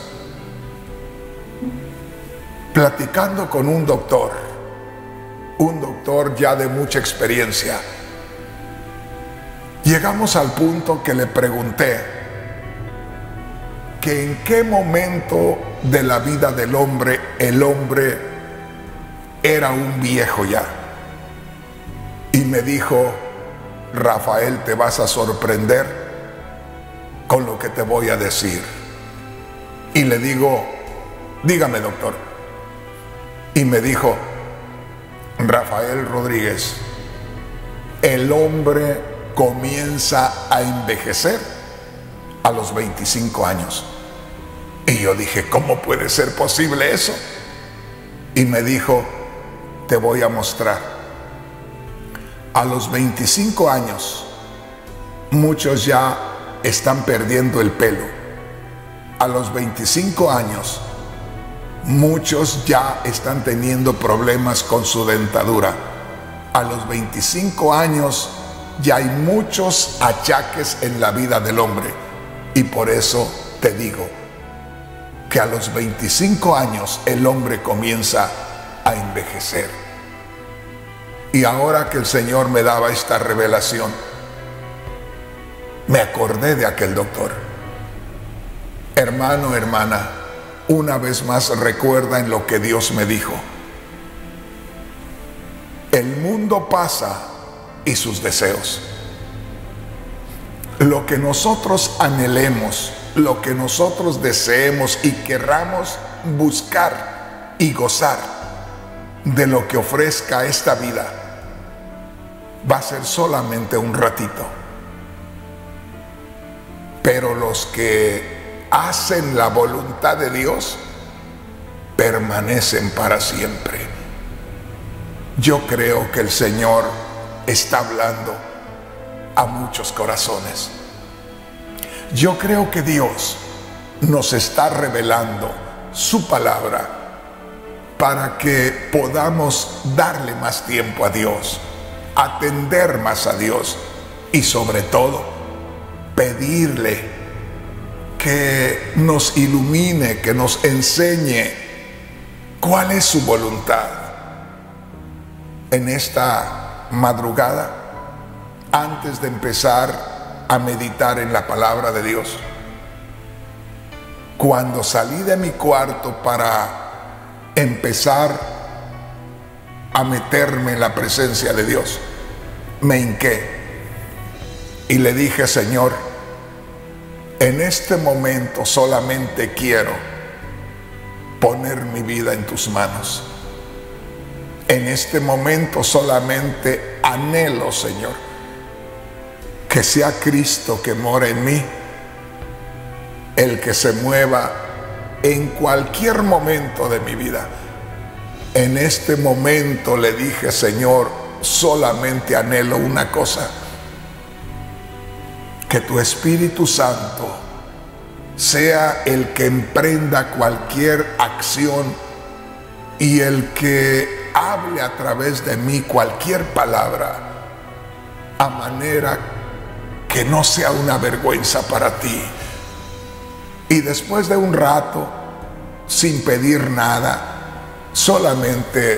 platicando con un doctor, un doctor ya de mucha experiencia. Llegamos al punto que le pregunté que en qué momento de la vida del hombre el hombre era un viejo ya. Y me dijo, Rafael, te vas a sorprender con lo que te voy a decir. Y le digo, dígame, doctor. Y me dijo, Rafael Rodríguez, el hombre comienza a envejecer a los veinticinco años. Y yo dije, ¿cómo puede ser posible eso? Y me dijo, te voy a mostrar. A los veinticinco años, muchos ya están perdiendo el pelo. A los veinticinco años, muchos ya están teniendo problemas con su dentadura. A los veinticinco años ya hay muchos achaques en la vida del hombre. Y por eso te digo que a los veinticinco años el hombre comienza a envejecer. Y ahora que el Señor me daba esta revelación, me acordé de aquel doctor. Hermano, hermana, una vez más recuerda en lo que Dios me dijo. El mundo pasa y sus deseos. Lo que nosotros anhelemos, lo que nosotros deseemos y querramos buscar y gozar de lo que ofrezca esta vida, va a ser solamente un ratito. Pero los que hacen la voluntad de Dios permanecen para siempre. Yo creo que el Señor está hablando a muchos corazones. Yo creo que Dios nos está revelando su palabra para que podamos darle más tiempo a Dios, atender más a Dios y sobre todo pedirle que nos ilumine, que nos enseñe cuál es su voluntad. En esta madrugada, antes de empezar a meditar en la palabra de Dios, cuando salí de mi cuarto para empezar a meterme en la presencia de Dios, me hinqué y le dije: Señor, en este momento solamente quiero poner mi vida en tus manos. En este momento solamente anhelo, Señor, que sea Cristo que mora en mí el que se mueva en cualquier momento de mi vida. En este momento le dije: Señor, solamente anhelo una cosa, que tu Espíritu Santo sea el que emprenda cualquier acción y el que hable a través de mí cualquier palabra, a manera que no sea una vergüenza para ti. Y después de un rato, sin pedir nada, solamente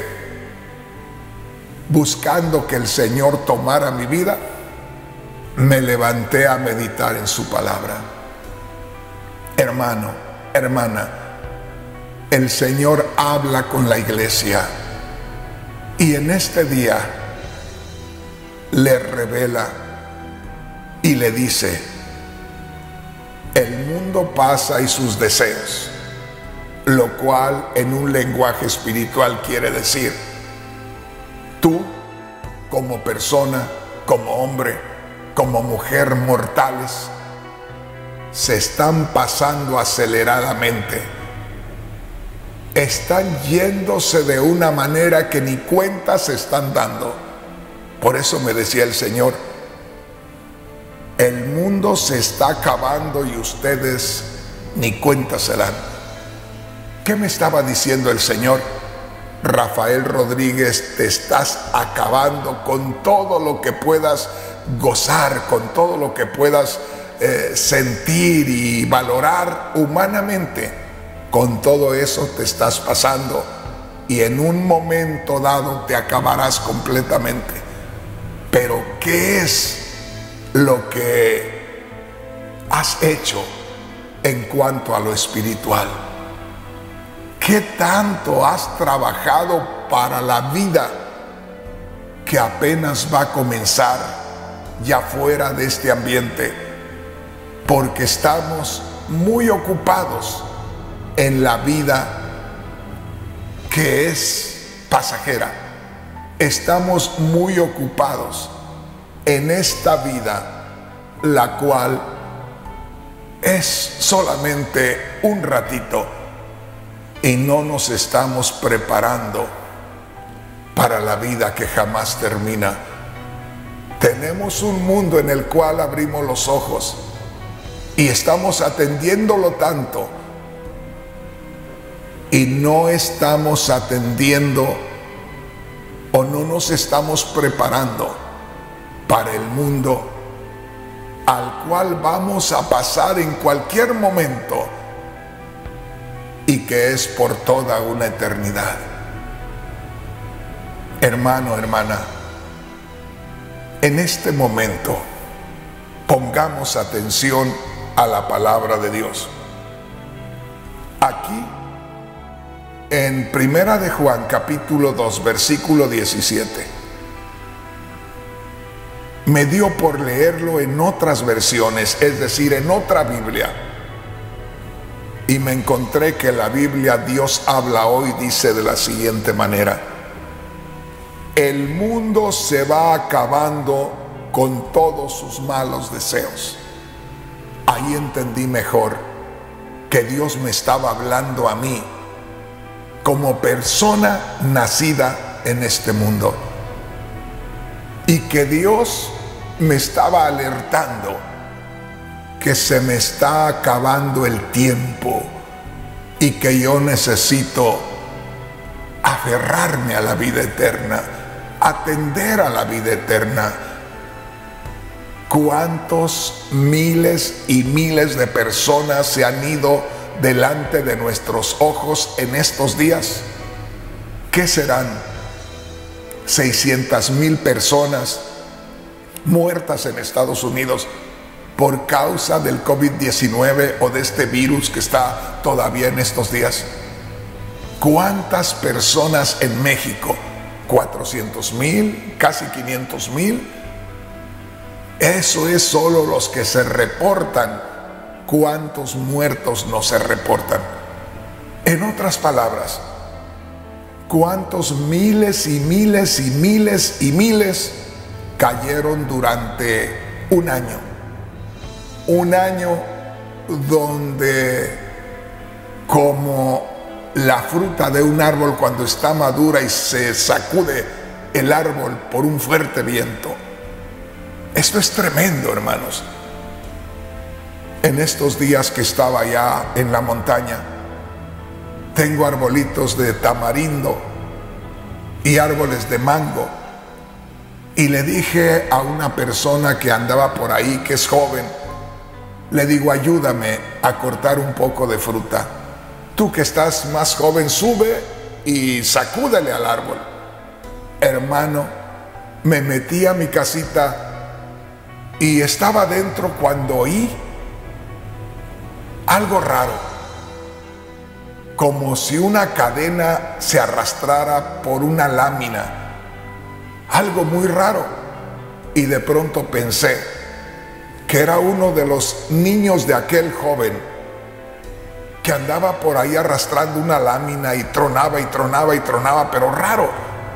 buscando que el Señor tomara mi vida, me levanté a meditar en su palabra. Hermano, hermana, el Señor habla con la iglesia y en este día le revela y le dice: el mundo pasa y sus deseos, lo cual en un lenguaje espiritual quiere decir, tú como persona, como hombre, como mujer mortales, se están pasando aceleradamente, están yéndose de una manera que ni cuenta se están dando. Por eso me decía el Señor: el mundo se está acabando y ustedes ni cuenta se dan. ¿Qué me estaba diciendo el Señor? Rafael Rodríguez, te estás acabando con todo lo que puedas gozar, con todo lo que puedas eh, sentir y valorar humanamente. Con todo eso te estás pasando y en un momento dado te acabarás completamente. Pero ¿qué es lo que has hecho en cuanto a lo espiritual? ¿Qué tanto has trabajado para la vida que apenas va a comenzar ya fuera de este ambiente? Porque estamos muy ocupados en la vida que es pasajera. Estamos muy ocupados en esta vida, la cual es solamente un ratito, y no nos estamos preparando para la vida que jamás termina. Tenemos un mundo en el cual abrimos los ojos y estamos atendiéndolo tanto, y no estamos atendiendo o no nos estamos preparando para el mundo al cual vamos a pasar en cualquier momento y que es por toda una eternidad. Hermano, hermana, en este momento pongamos atención a la palabra de Dios. Aquí en Primera de Juan capítulo dos versículo diecisiete, me dio por leerlo en otras versiones, es decir, en otra Biblia, y me encontré que la Biblia Dios habla hoy dice de la siguiente manera: el mundo se va acabando con todos sus malos deseos. Ahí entendí mejor que Dios me estaba hablando a mí como persona nacida en este mundo, y que Dios me estaba alertando que se me está acabando el tiempo y que yo necesito aferrarme a la vida eterna, atender a la vida eterna. ¿Cuántos miles y miles de personas se han ido delante de nuestros ojos en estos días? ¿Qué serán? seiscientas mil personas muertas en Estados Unidos por causa del COVID diecinueve o de este virus que está todavía en estos días. ¿Cuántas personas en México? cuatrocientos mil, casi quinientos mil. Eso es solo los que se reportan. ¿Cuántos muertos no se reportan? En otras palabras, ¿cuántos miles y miles y miles y miles cayeron durante un año? Un año donde, como la fruta de un árbol cuando está madura y se sacude el árbol por un fuerte viento. Esto es tremendo, hermanos. En estos días que estaba allá en la montaña, tengo arbolitos de tamarindo y árboles de mango. Y le dije a una persona que andaba por ahí, que es joven, le digo, ayúdame a cortar un poco de fruta. Tú que estás más joven, sube y sacúdele al árbol. Hermano, me metí a mi casita y estaba dentro cuando oí algo raro, como si una cadena se arrastrara por una lámina, algo muy raro. Y de pronto pensé que era uno de los niños de aquel joven que andaba por ahí arrastrando una lámina y tronaba y tronaba y tronaba, pero raro.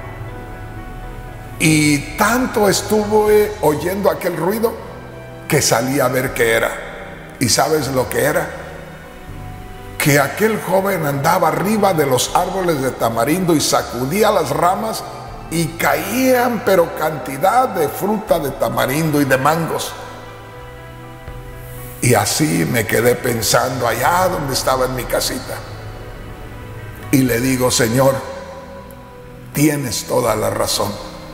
Y tanto estuve oyendo aquel ruido que salí a ver qué era. ¿Y sabes lo que era? Que aquel joven andaba arriba de los árboles de tamarindo y sacudía las ramas y caían, pero cantidad de fruta de tamarindo y de mangos. Y así me quedé pensando allá donde estaba en mi casita. Y le digo, Señor, tienes toda la razón.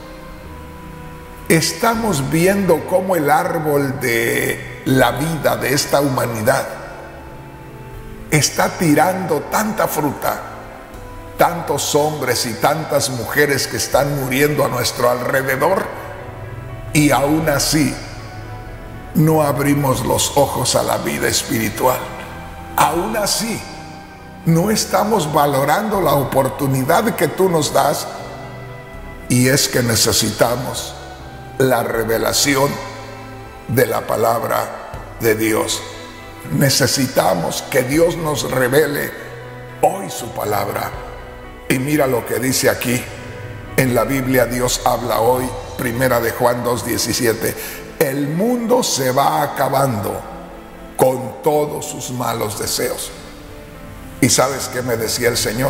Estamos viendo cómo el árbol de la vida de esta humanidad está tirando tanta fruta, tantos hombres y tantas mujeres que están muriendo a nuestro alrededor, y aún así no abrimos los ojos a la vida espiritual. Aún así no estamos valorando la oportunidad que tú nos das, y es que necesitamos la revelación de la palabra de Dios. Necesitamos que Dios nos revele hoy su palabra. Y mira lo que dice aquí en la Biblia. Dios habla hoy, primera de Juan dos diecisiete. El mundo se va acabando con todos sus malos deseos. ¿Y sabes qué me decía el Señor?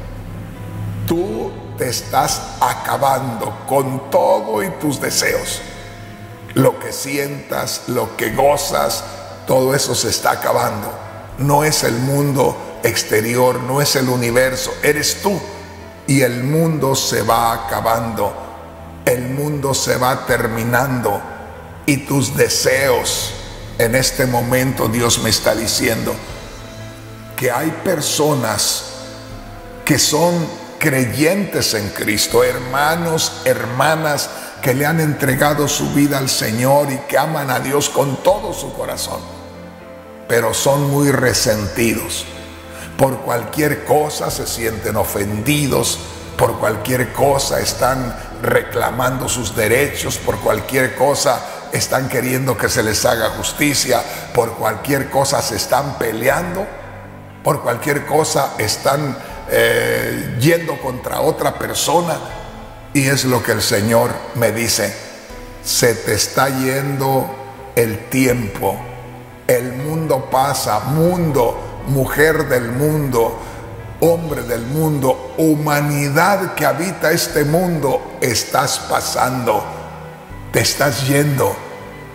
Tú te estás acabando con todo y tus deseos. Lo que sientas, lo que gozas, todo eso se está acabando. No es el mundo exterior, no es el universo, eres tú. Y el mundo se va acabando, el mundo se va terminando. Y tus deseos, en este momento Dios me está diciendo que hay personas que son creyentes en Cristo, hermanos, hermanas que le han entregado su vida al Señor y que aman a Dios con todo su corazón, pero son muy resentidos. Por cualquier cosa se sienten ofendidos, por cualquier cosa están reclamando sus derechos, por cualquier cosa están queriendo que se les haga justicia, por cualquier cosa se están peleando, por cualquier cosa están eh, yendo contra otra persona. Y es lo que el Señor me dice: se te está yendo el tiempo, el mundo pasa. Mundo, mujer del mundo, hombre del mundo, humanidad que habita este mundo, estás pasando, te estás yendo.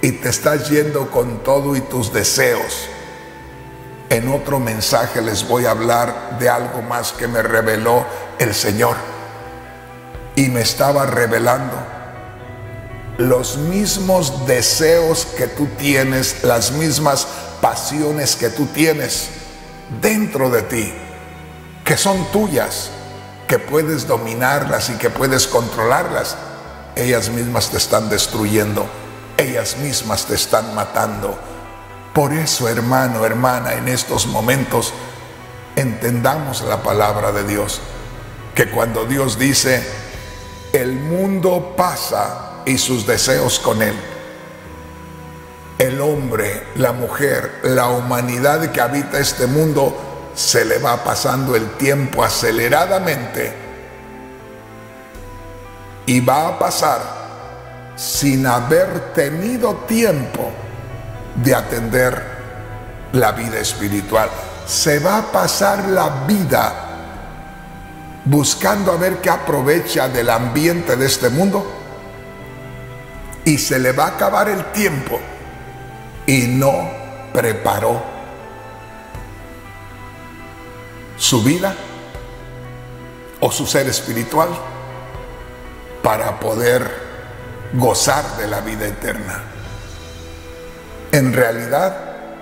y te estás yendo con todo y tus deseos. En otro mensaje les voy a hablar de algo más que me reveló el Señor. Y me estaba revelando los mismos deseos que tú tienes, las mismas pasiones que tú tienes dentro de ti, que son tuyas, que puedes dominarlas y que puedes controlarlas. Ellas mismas te están destruyendo, ellas mismas te están matando. Por eso, hermano, hermana, en estos momentos entendamos la palabra de Dios, que cuando Dios dice, el mundo pasa y sus deseos con él, el hombre, la mujer, la humanidad que habita este mundo, se le va pasando el tiempo aceleradamente y va a pasar sin haber tenido tiempo de atender la vida espiritual. Se va a pasar la vida buscando a ver qué aprovecha del ambiente de este mundo, y se le va a acabar el tiempo y no preparó su vida o su ser espiritual para poder gozar de la vida eterna. En realidad,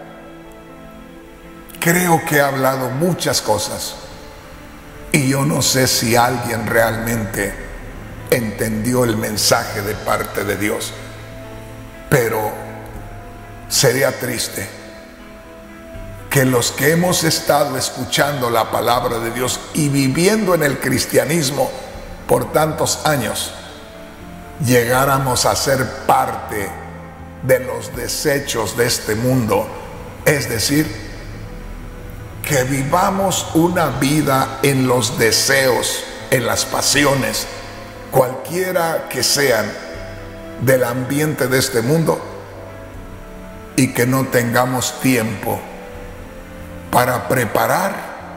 creo que he hablado muchas cosas y yo no sé si alguien realmente entendió el mensaje de parte de Dios, pero sería triste que los que hemos estado escuchando la palabra de Dios y viviendo en el cristianismo por tantos años, llegáramos a ser parte de los desechos de este mundo, es decir, que vivamos una vida en los deseos, en las pasiones, cualquiera que sean, del ambiente de este mundo, y que no tengamos tiempo para preparar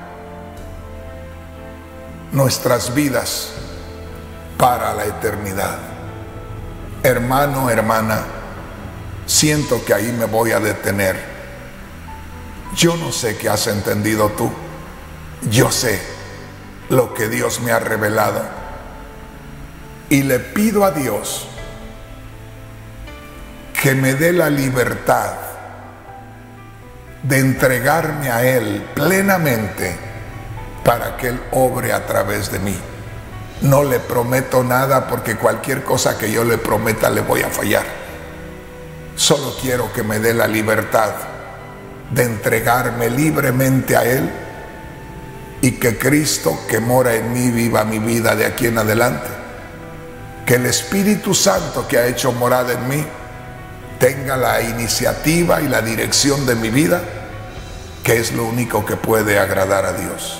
nuestras vidas para la eternidad. Hermano, hermana, siento que ahí me voy a detener. Yo no sé qué has entendido tú. Yo sé lo que Dios me ha revelado. Y le pido a Dios que me dé la libertad de entregarme a Él plenamente para que Él obre a través de mí. No le prometo nada, porque cualquier cosa que yo le prometa le voy a fallar. Solo quiero que me dé la libertad de entregarme libremente a Él y que Cristo que mora en mí viva mi vida de aquí en adelante. Que el Espíritu Santo que ha hecho morada en mí tenga la iniciativa y la dirección de mi vida, que es lo único que puede agradar a Dios.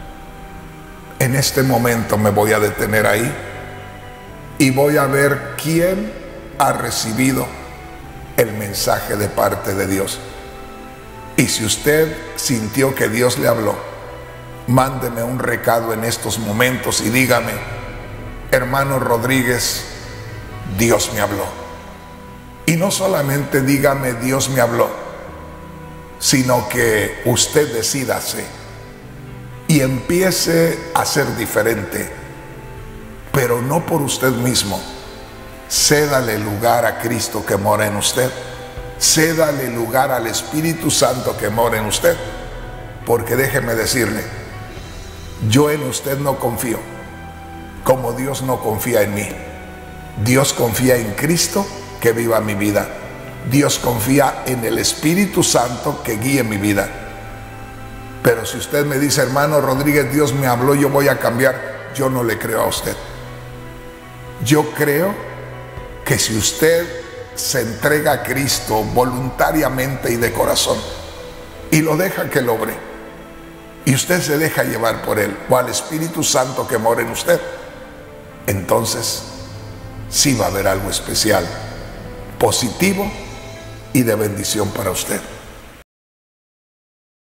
En este momento me voy a detener ahí y voy a ver quién ha recibido el mensaje de parte de Dios. Y si usted sintió que Dios le habló, mándeme un recado en estos momentos y dígame: hermano Rodríguez, Dios me habló. Y no solamente dígame Dios me habló, sino que usted decídase y empiece a ser diferente, pero no por usted mismo. Cédale lugar a Cristo que mora en usted. Cédale lugar al Espíritu Santo que mora en usted. Porque déjeme decirle, yo en usted no confío como Dios no confía en mí. Dios confía en Cristo que viva mi vida. Dios confía en el Espíritu Santo que guíe mi vida. Pero si usted me dice: hermano Rodríguez, Dios me habló, yo voy a cambiar, yo no le creo a usted. Yo creo que si usted se entrega a Cristo voluntariamente y de corazón y lo deja que lo obre, y usted se deja llevar por Él o al Espíritu Santo que mora en usted, entonces sí va a haber algo especial, positivo y de bendición para usted.